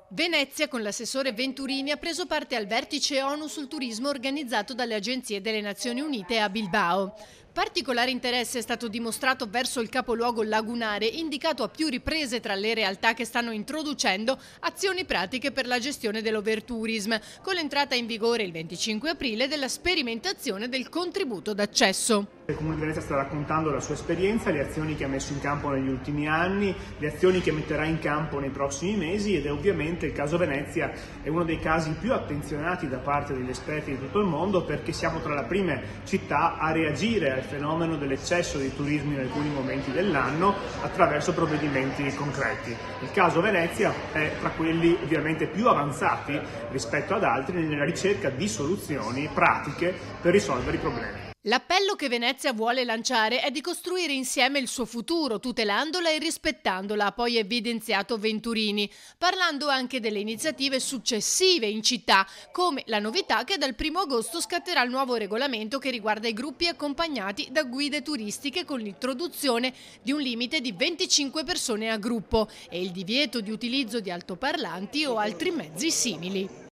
Venezia, con l'assessore Venturini, ha preso parte al vertice ONU sul turismo organizzato dalle agenzie delle Nazioni Unite a Bilbao. Particolare interesse è stato dimostrato verso il capoluogo lagunare, indicato a più riprese tra le realtà che stanno introducendo azioni pratiche per la gestione dell'overtourism, con l'entrata in vigore il 25 aprile della sperimentazione del contributo d'accesso. Il Comune di Venezia sta raccontando la sua esperienza, le azioni che ha messo in campo negli ultimi anni, le azioni che metterà in campo nei prossimi mesi, ed è ovviamente il caso Venezia è uno dei casi più attenzionati da parte degli esperti di tutto il mondo, perché siamo tra le prime città a reagire al fenomeno dell'eccesso di turismo in alcuni momenti dell'anno attraverso provvedimenti concreti. Il caso Venezia è tra quelli ovviamente più avanzati rispetto ad altri nella ricerca di soluzioni pratiche per risolvere i problemi. L'appello che Venezia vuole lanciare è di costruire insieme il suo futuro, tutelandola e rispettandola, ha poi evidenziato Venturini, parlando anche delle iniziative successive in città, come la novità che dal 1° agosto scatterà il nuovo regolamento che riguarda i gruppi accompagnati da guide turistiche, con l'introduzione di un limite di 25 persone a gruppo e il divieto di utilizzo di altoparlanti o altri mezzi simili.